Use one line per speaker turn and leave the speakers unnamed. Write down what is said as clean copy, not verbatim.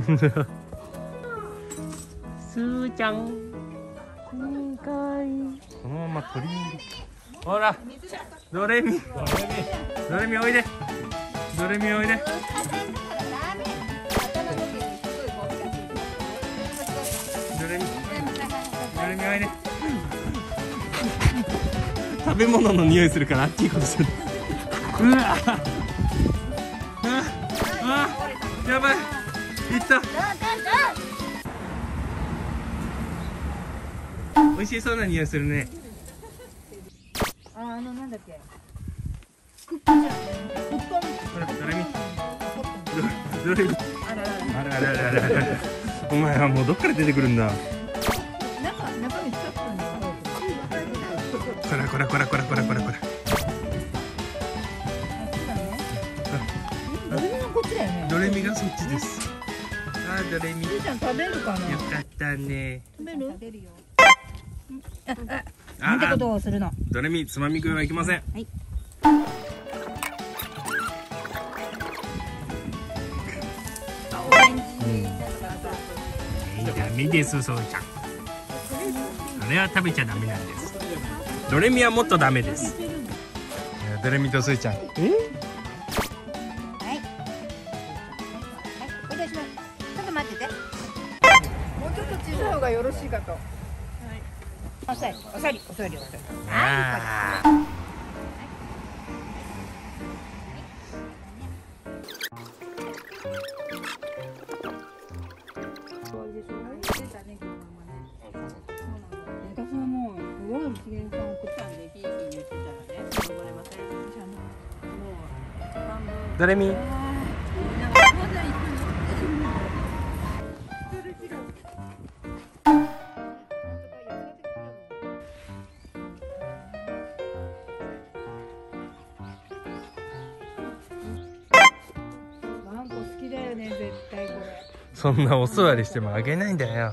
すーちゃん。このまま取り入れ。ほら、ドレミ。ドレミおいで。ドレミおいで。ドレミおいで。食べ物の匂いするからあっちいいことする。うわ。やばい。いった。美味しそうな匂いするね。
なんだっけ。
ほら、ドレミ。あら。お前はもうどっから出てくるんだ。
中身使ったんだよ。
こら。
ドレミがこっちだよね。
ドレミがそっちです。ドレミ。
すーちゃん食べるかな。
よかったね。
食べるよ。なんてことをするの。
ドレミつまみ食いはいけません。
はい。
ダメです、そうちゃん。あれは食べちゃダメなんです。ドレミはもっとダメです。ドレミとスーちゃん。
はい。お願いします。ちょっと待ってて。もうちょっと小さい方がよろしいかと。はい。おさり。
あー。
私はもうすごい資源さん送ったんで、ヒーヒー言ってたらね、登れません。もう半分。
ドレミ。
なんかまだ行くの。ワンコ好きだよね、絶対これ。
そんなお座りしてもあげないんだよ。